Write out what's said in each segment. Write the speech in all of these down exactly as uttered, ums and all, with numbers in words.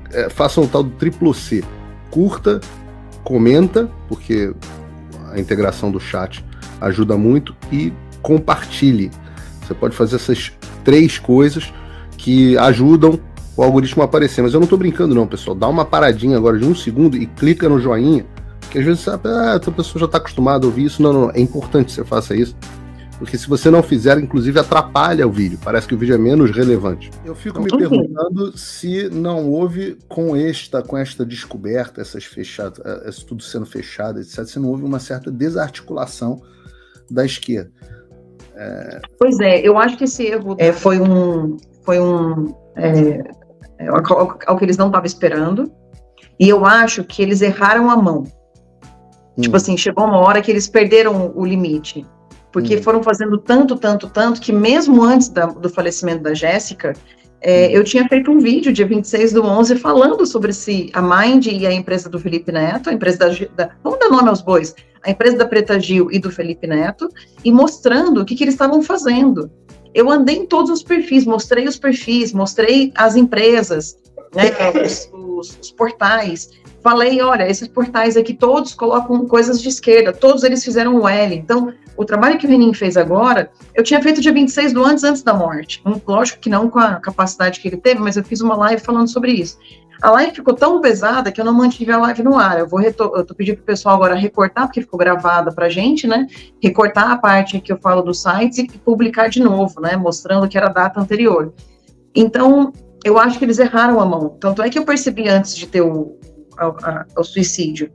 é, façam o tal do triplo C. Curta, comenta, porque a integração do chat ajuda muito, e compartilhe. Você pode fazer essas três coisas que ajudam o algoritmo a aparecer. Mas eu não estou brincando não, pessoal. Dá uma paradinha agora de um segundo e clica no joinha, porque às vezes sabe, ah, a pessoa já está acostumada a ouvir isso. Não, não, não. É importante que você faça isso, porque se você não fizer, inclusive atrapalha o vídeo. Parece que o vídeo é menos relevante. Eu fico me perguntando se não houve, com esta, com esta descoberta, essas fechadas, isso tudo sendo fechado, etcétera, se não houve uma certa desarticulação da esquerda. É... Pois é, eu acho que esse erro é, foi um, foi um é, é, ao, ao que eles não estavam esperando, e eu acho que eles erraram a mão. Hum. Tipo assim, chegou uma hora que eles perderam o limite, porque hum. foram fazendo tanto, tanto, tanto, que mesmo antes da, do falecimento da Jéssica, é, hum. eu tinha feito um vídeo dia vinte e seis do onze falando sobre se a Mind e a empresa do Felipe Neto, a empresa da, da vamos dar nome aos bois, a empresa da Preta Gil e do Felipe Neto, e mostrando o que, que eles estavam fazendo. Eu andei em todos os perfis, mostrei os perfis, mostrei as empresas, né, os, os, os portais, falei, olha, esses portais aqui todos colocam coisas de esquerda, todos eles fizeram o L. Então, o trabalho que o Renin fez agora, eu tinha feito dia vinte e seis do antes, antes da morte. Lógico que não com a capacidade que ele teve, mas eu fiz uma live falando sobre isso. A live ficou tão pesada que eu não mantive a live no ar. Eu vou retor- eu tô pedindo pro pessoal agora recortar, porque ficou gravada pra gente, né? Recortar a parte que eu falo dos sites e publicar de novo, né? Mostrando que era a data anterior. Então, eu acho que eles erraram a mão. Tanto é que eu percebi antes de ter o, a, a, o suicídio.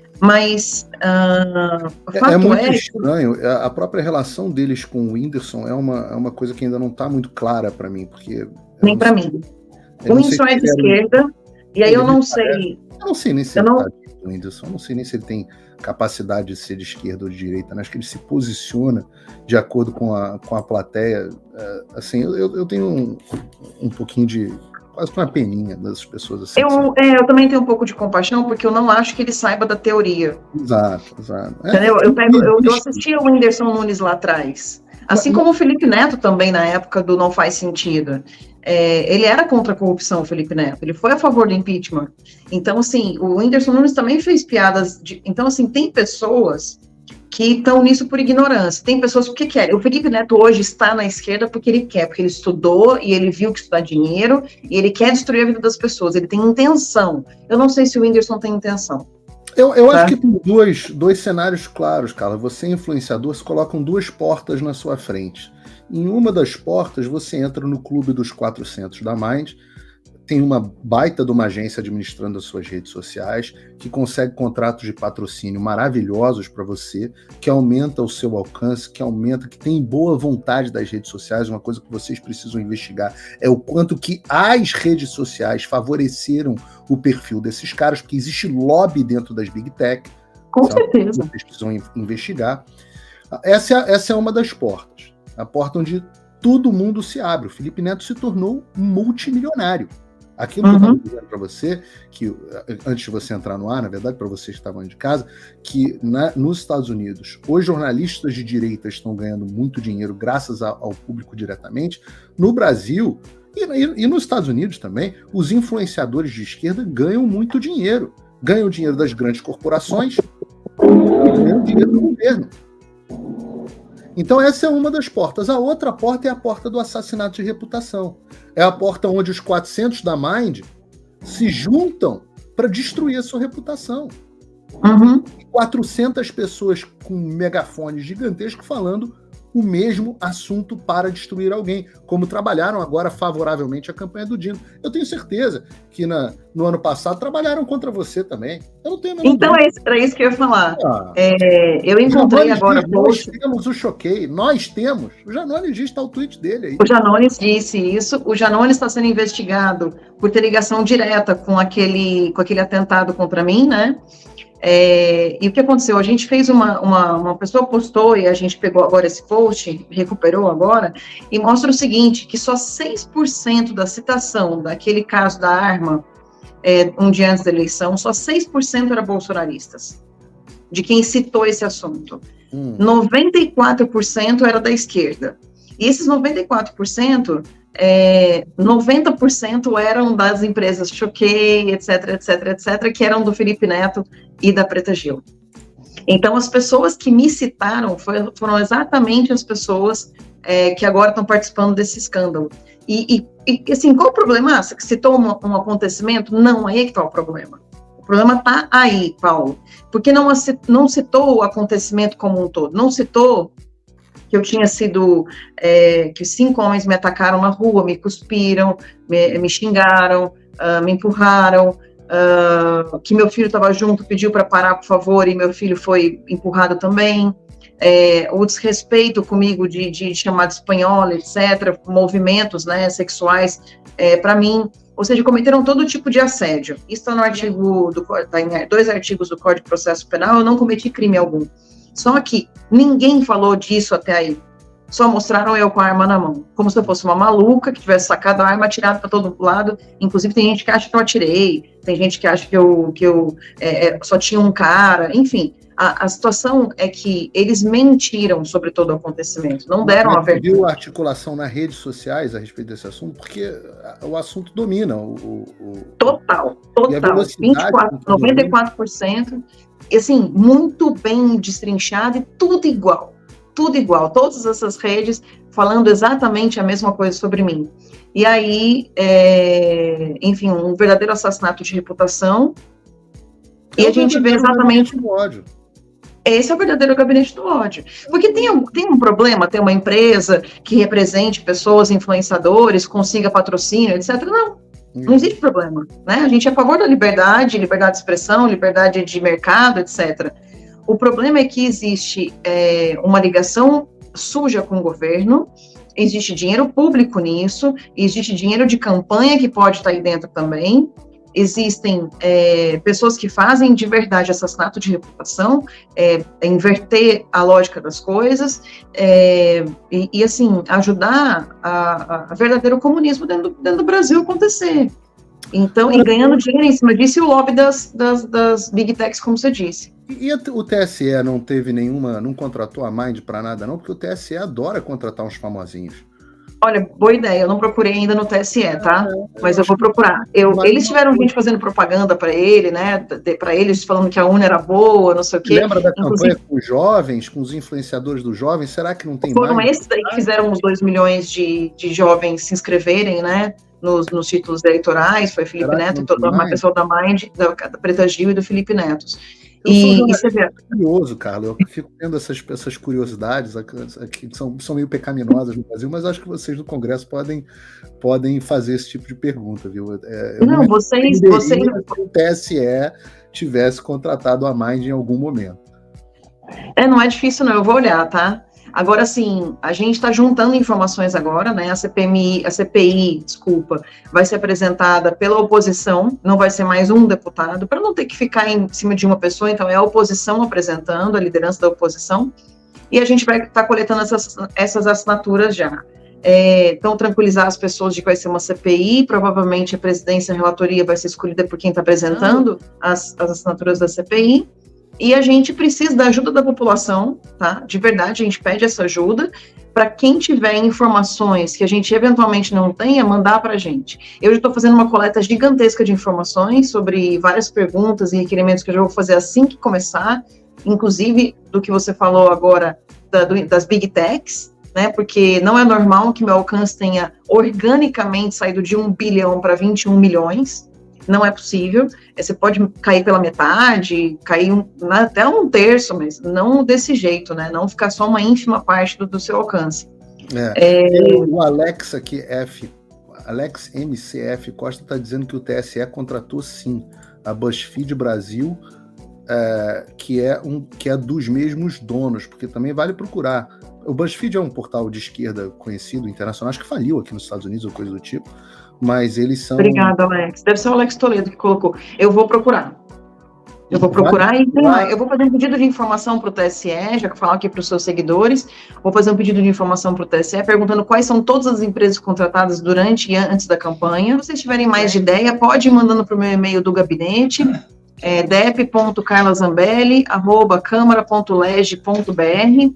Mas uh, o fato é, é muito é estranho. A própria relação deles com o Whindersson é uma, é uma coisa que ainda não está muito clara para mim, porque nem para mim. O Whindersson é de esquerda. E aí eu não sei... Eu não sei nem se ele não... tá de Whindersson, eu não sei nem se ele tem capacidade de ser de esquerda ou de direita, né? Acho que ele se posiciona de acordo com a, com a plateia. É, assim, eu, eu tenho um, um pouquinho de... quase uma peninha das pessoas assim. Eu, é, eu também tenho um pouco de compaixão, porque eu não acho que ele saiba da teoria. Exato, exato. É, Entendeu? Eu, pego, eu, eu assisti ao Whindersson Nunes lá atrás. Assim como o Felipe Neto também, na época do Não Faz Sentido. É, ele era contra a corrupção, o Felipe Neto. Ele foi a favor do impeachment. Então, assim, o Whindersson Nunes também fez piadas. De, então, assim, tem pessoas que estão nisso por ignorância. Tem pessoas porque querem. O Felipe Neto hoje está na esquerda porque ele quer, porque ele estudou e ele viu que isso dá dinheiro e ele quer destruir a vida das pessoas. Ele tem intenção. Eu não sei se o Whindersson tem intenção. Eu, eu tá? acho que tem dois, dois cenários claros, Carla. Você, influenciador, se colocam duas portas na sua frente. Em uma das portas, você entra no clube dos quatrocentos da Mind, tem uma baita de uma agência administrando as suas redes sociais, que consegue contratos de patrocínio maravilhosos para você, que aumenta o seu alcance, que aumenta, que tem boa vontade das redes sociais. Uma coisa que vocês precisam investigar é o quanto que as redes sociais favoreceram o perfil desses caras, porque existe lobby dentro das Big Tech. Com certeza. Vocês precisam investigar. Essa é, essa é uma das portas. A porta onde todo mundo se abre. O Felipe Neto se tornou multimilionário. Aquilo uhum. que eu estava dizendo para você, que antes de você entrar no ar, na verdade, para vocês que estavam de casa, que na, nos Estados Unidos, os jornalistas de direita estão ganhando muito dinheiro graças a, ao público diretamente. No Brasil, e, e, e nos Estados Unidos também, os influenciadores de esquerda ganham muito dinheiro. Ganham dinheiro das grandes corporações e ganham dinheiro do governo. Então essa é uma das portas. A outra porta é a porta do assassinato de reputação. É a porta onde os quatrocentos da Mind se juntam para destruir a sua reputação. Uhum. quatrocentas pessoas com megafones gigantescos falando o mesmo assunto para destruir alguém, como trabalharam agora favoravelmente a campanha do Dino. Eu tenho certeza que na, no ano passado trabalharam contra você também. Eu não tenho a Então é isso, era isso que eu ia falar. Ah, é, eu encontrei agora... Diz, nós temos o Choquei, nós tós. O Janones diz, está o tweet dele aí. O Janones disse isso. O Janones está sendo investigado por ter ligação direta com aquele, com aquele atentado contra mim, né? É, e o que aconteceu? A gente fez uma, uma, uma pessoa postou e a gente pegou agora esse post, recuperou agora, e mostra o seguinte, que só seis por cento da citação daquele caso da arma, é, um dia antes da eleição, só seis por cento era bolsonaristas, de quem citou esse assunto. Hum. noventa e quatro por cento era da esquerda. E esses noventa e quatro por cento, é, noventa por cento eram das empresas Choquei, etc, etc, etc, que eram do Felipe Neto e da Preta Gil. Então, as pessoas que me citaram foram, foram exatamente as pessoas é, que agora estão participando desse escândalo. E, e, e assim, qual o problema? Ah, você citou um, um acontecimento? Não, aí é que está o problema. O problema está aí, Paulo. Porque não, não citou o acontecimento como um todo. Não citou que eu tinha sido, é, que cinco homens me atacaram na rua, me cuspiram, me, me xingaram, uh, me empurraram, uh, que meu filho estava junto, pediu para parar, por favor, e meu filho foi empurrado também. É, o desrespeito comigo de, de chamar de espanhola, etcétera, movimentos, né, sexuais, é, para mim, ou seja, cometeram todo tipo de assédio. Isso está no artigo, do, tá em dois artigos do Código de Processo Penal, eu não cometi crime algum. Só que ninguém falou disso até aí. Só mostraram eu com a arma na mão, como se eu fosse uma maluca que tivesse sacado a arma, atirado para todo lado. Inclusive tem gente que acha que eu atirei, tem gente que acha que eu, que eu é, só tinha um cara, enfim. A, a situação é que eles mentiram sobre todo o acontecimento, não deram a verdade. Você viu a articulação nas redes sociais a respeito desse assunto? Porque o assunto domina. O, o, total, total. vinte e quatro, noventa e quatro por cento, assim, muito bem destrinchado e tudo igual. Tudo igual, todas essas redes falando exatamente a mesma coisa sobre mim. E aí, é, enfim, um verdadeiro assassinato de reputação. É e a gente vê exatamente... ódio. Esse é o verdadeiro gabinete do ódio. Porque tem um, tem um problema, tem uma empresa que represente pessoas, influenciadores, consiga patrocínio, etcétera. Não, não existe problema. Né? A gente é a favor da liberdade, liberdade de expressão, liberdade de mercado, etcétera. O problema é que existe é, uma ligação suja com o governo, existe dinheiro público nisso, existe dinheiro de campanha que pode estar aí dentro também, existem é, pessoas que fazem de verdade assassinato de reputação, é, inverter a lógica das coisas, é, e, e, assim, ajudar a, a verdadeiro comunismo dentro, dentro do Brasil acontecer. Então, e ganhando dinheiro em cima disso, e o lobby das, das, das Big Techs, como você disse. E o T S E não teve nenhuma, não contratou a Mind para nada não? Porque o T S E adora contratar uns famosinhos. Olha, boa ideia, eu não procurei ainda no T S E, tá? É, Mas eu vou procurar. Eu, eles tiveram gente fazendo propaganda para ele, né? Para eles falando que a Uni era boa, não sei o quê. Lembra da Inclusive, campanha com os jovens, com os influenciadores dos jovens? Será que não tem foram mais? Foram esses aí que fizeram os dois milhões de, de jovens se inscreverem, né? Nos, nos títulos eleitorais, foi Felipe Será Neto e toda uma pessoa da Mind, da, da Preta Gil e do Felipe Neto. Eu e, sou e você vê... curioso, Carla, eu fico tendo essas, essas curiosidades que são, são meio pecaminosas no Brasil, mas acho que vocês do Congresso podem, podem fazer esse tipo de pergunta, viu? É, não, não vocês, vocês... Se o T S E tivesse contratado a Mind em algum momento. É, não é difícil não, eu vou olhar, tá? Agora, sim, a gente está juntando informações agora, né? A C P M I, a C P I, desculpa, vai ser apresentada pela oposição, não vai ser mais um deputado, para não ter que ficar em cima de uma pessoa, então é a oposição apresentando, a liderança da oposição, e a gente vai estar tá coletando essas, essas assinaturas já. É, então, tranquilizar as pessoas de que vai ser uma C P I, provavelmente a presidência e a relatoria vai ser escolhida por quem está apresentando as, as assinaturas da C P I, e a gente precisa da ajuda da população, tá? De verdade, a gente pede essa ajuda para quem tiver informações que a gente eventualmente não tenha, mandar para a gente. Eu já estou fazendo uma coleta gigantesca de informações sobre várias perguntas e requerimentos que eu já vou fazer assim que começar, inclusive do que você falou agora da, do, das Big Techs, né? Porque não é normal que meu alcance tenha organicamente saído de um bilhão para vinte e um milhões. Não é possível, você pode cair pela metade, cair um, até um terço, mas não desse jeito, né? Não ficar só uma ínfima parte do, do seu alcance. É. É... O Alex aqui, F, Alex M C F Costa está dizendo que o T S E contratou sim a BuzzFeed Brasil, é, que, é um, que é dos mesmos donos, porque também vale procurar. O BuzzFeed é um portal de esquerda conhecido, internacional, acho que faliu aqui nos Estados Unidos ou coisa do tipo. Mas eles são... Obrigada, Alex. Deve ser o Alex Toledo que colocou. Eu vou procurar. Eu vou procurar e tem lá. Eu vou fazer um pedido de informação para o T S E, já que eu falar aqui para os seus seguidores. Vou fazer um pedido de informação para o T S E, perguntando quais são todas as empresas contratadas durante e antes da campanha. Se vocês tiverem mais de ideia, pode ir mandando para o meu e-mail do gabinete, é dep ponto carla zambelli arroba câmara ponto lege ponto br.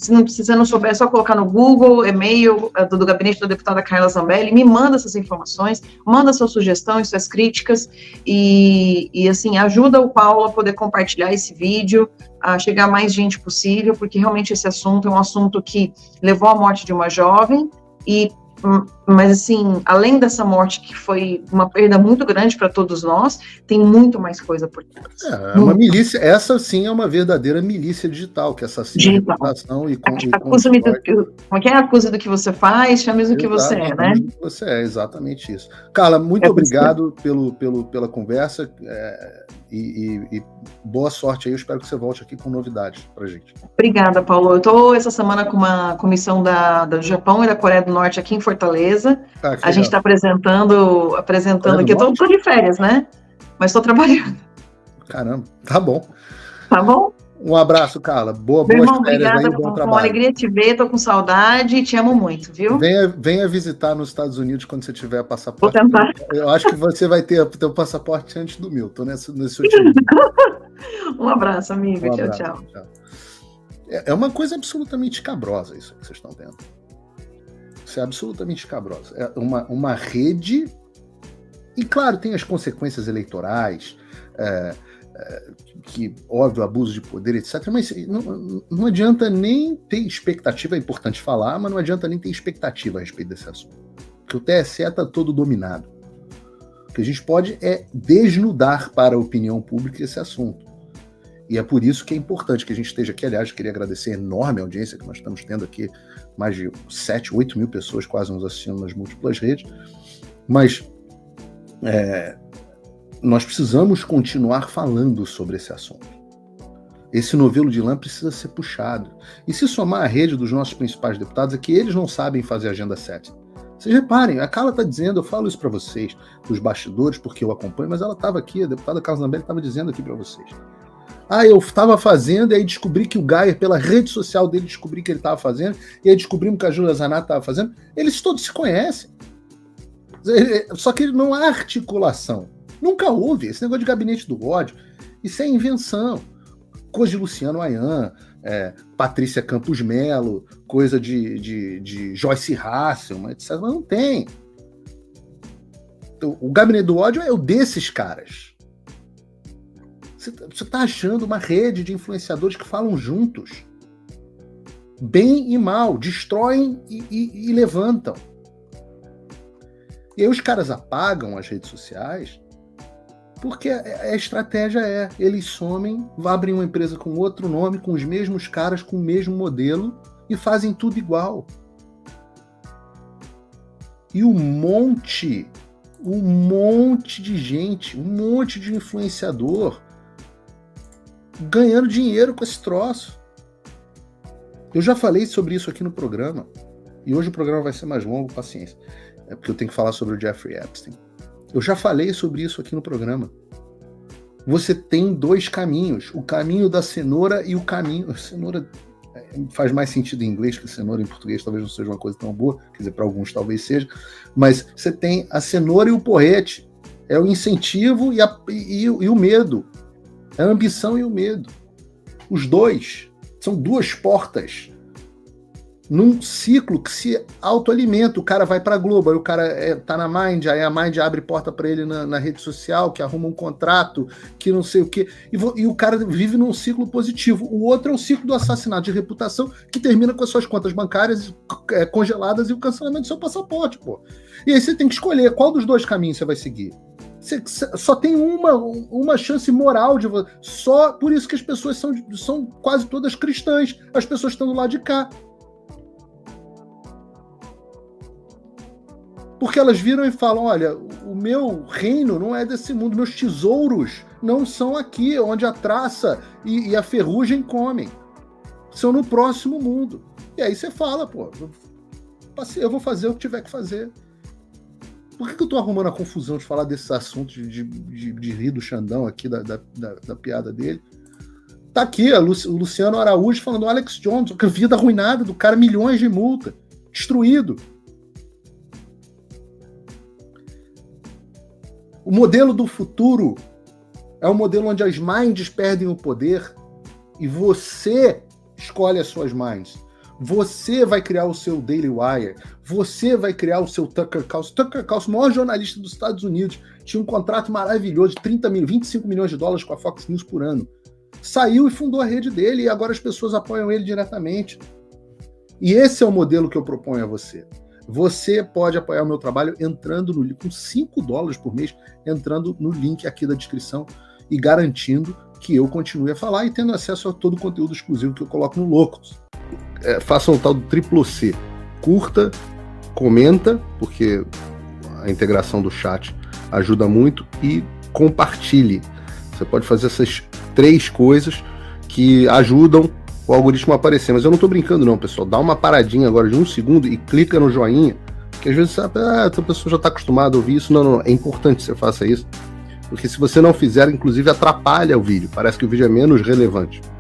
Se não, se você não souber, é só colocar no Google, e-mail do, do gabinete da deputada Carla Zambelli, me manda essas informações, manda suas sugestões, suas críticas, e, e assim, ajuda o Paulo a poder compartilhar esse vídeo, a chegar a mais gente possível, porque realmente esse assunto é um assunto que levou à morte de uma jovem, e mas assim, além dessa morte que foi uma perda muito grande para todos nós, tem muito mais coisa por trás. É, é uma milícia, essa sim é uma verdadeira milícia digital, que assassina a reputação e, com, e acusa-me do que, como é que é? Acusa do que você faz, chame-me do que você é, né? Do que você é, exatamente isso. Carla, muito é obrigado pelo, pelo, pela conversa é, e, e, e boa sorte aí, eu espero que você volte aqui com novidades pra gente. Obrigada, Paulo. Eu estou essa semana com uma comissão da, do Japão e da Coreia do Norte aqui em Fortaleza. Ah, a gente está apresentando, apresentando aqui. Eu estou de férias, né? Mas estou trabalhando. Caramba, tá bom. Tá bom? Um abraço, Carla. Boa, Meu boas irmão, férias obrigada, aí, bom com, trabalho. Com alegria te ver, tô com saudade e te amo muito, viu? Venha, venha visitar nos Estados Unidos quando você tiver passaporte. Vou tentar. Eu acho que você vai ter o teu passaporte antes do meu. Tô nesse, nesse último. Um abraço, amigo. Um tchau, abraço, tchau, tchau. É uma coisa absolutamente escabrosa isso que vocês estão vendo. Isso é absolutamente escabrosa. É uma, uma rede... E, claro, tem as consequências eleitorais, é, é, que, óbvio, abuso de poder, etcétera. Mas não, não adianta nem ter expectativa, é importante falar, mas não adianta nem ter expectativa a respeito desse assunto. Porque o T S E está todo dominado. O que a gente pode é desnudar para a opinião pública esse assunto. E é por isso que é importante que a gente esteja aqui. Aliás, queria agradecer a enorme audiência que nós estamos tendo aqui, mais de sete, oito mil pessoas quase nos assistindo nas múltiplas redes. Mas é, nós precisamos continuar falando sobre esse assunto. Esse novelo de lã precisa ser puxado. E se somar a rede dos nossos principais deputados, é que eles não sabem fazer agenda sete. Vocês reparem, a Carla está dizendo, eu falo isso para vocês, dos bastidores, porque eu acompanho, mas ela estava aqui, a deputada Carla Zambelli estava dizendo aqui para vocês. Ah, eu estava fazendo, e aí descobri que o Gayer, pela rede social dele, descobri que ele estava fazendo, e aí descobrimos que a Júlia Zanatti estava fazendo. Eles todos se conhecem. Só que não há articulação. Nunca houve. Esse negócio de gabinete do ódio, isso é invenção. Coisa de Luciano Ayan, é, Patrícia Campos Melo, coisa de, de, de Joyce Hasselman, etcétera. Mas não tem. O, o gabinete do ódio é o desses caras. Você está achando uma rede de influenciadores que falam juntos. Bem e mal. Destroem e, e, e levantam. E aí os caras apagam as redes sociais porque a, a estratégia é, eles somem, abrem uma empresa com outro nome, com os mesmos caras, com o mesmo modelo e fazem tudo igual. E um monte, um monte de gente, um monte de influenciador ganhando dinheiro com esse troço. Eu já falei sobre isso aqui no programa. E hoje o programa vai ser mais longo, paciência. É porque eu tenho que falar sobre o Jeffrey Epstein. Eu já falei sobre isso aqui no programa. Você tem dois caminhos. O caminho da cenoura e o caminho... A cenoura faz mais sentido em inglês que cenoura em português talvez não seja uma coisa tão boa. Quer dizer, para alguns talvez seja. Mas você tem a cenoura e o porrete. É o incentivo e, a, e, e, e o medo. É a ambição e o medo. Os dois são duas portas num ciclo que se autoalimenta. O cara vai para a Globo, aí o cara é, tá na Mind, aí a Mind abre porta para ele na, na rede social, que arruma um contrato, que não sei o quê, e, e o cara vive num ciclo positivo. O outro é o ciclo do assassinato de reputação, que termina com as suas contas bancárias é, congeladas e o cancelamento do seu passaporte, pô. E aí você tem que escolher qual dos dois caminhos você vai seguir. Você só tem uma, uma chance moral de você. Só por isso que as pessoas são, são quase todas cristãs. As pessoas estão do lado de cá. Porque elas viram e falam, olha, o meu reino não é desse mundo, meus tesouros não são aqui, onde a traça e, e a ferrugem comem. São no próximo mundo. E aí você fala, pô, eu vou fazer o que tiver que fazer. Por que, que eu tô arrumando a confusão de falar desses assuntos, de, de, de rir do Xandão aqui, da, da, da, da piada dele? Tá aqui Lu, o Luciano Araújo falando, Alex Jones, a vida arruinada do cara, milhões de multa, destruído. O modelo do futuro é um modelo onde as minds perdem o poder e você escolhe as suas minds. Você vai criar o seu Daily Wire, você vai criar o seu Tucker Carlson. Tucker Carlson, o maior jornalista dos Estados Unidos, tinha um contrato maravilhoso de trinta mil, vinte e cinco milhões de dólares com a Fox News por ano. Saiu e fundou a rede dele, e agora as pessoas apoiam ele diretamente. E esse é o modelo que eu proponho a você. Você pode apoiar o meu trabalho entrando no com cinco dólares por mês, entrando no link aqui da descrição e garantindo que eu continue a falar e tendo acesso a todo o conteúdo exclusivo que eu coloco no Loucos. É, façam o tal do triplo C. Curta, comenta, porque a integração do chat ajuda muito, e compartilhe. Você pode fazer essas três coisas que ajudam o algoritmo a aparecer. Mas eu não estou brincando não, pessoal. Dá uma paradinha agora de um segundo e clica no joinha, porque às vezes sabe, ah, a pessoa já está acostumada a ouvir isso. Não, não, é importante que você faça isso, porque se você não fizer, inclusive atrapalha o vídeo. Parece que o vídeo é menos relevante.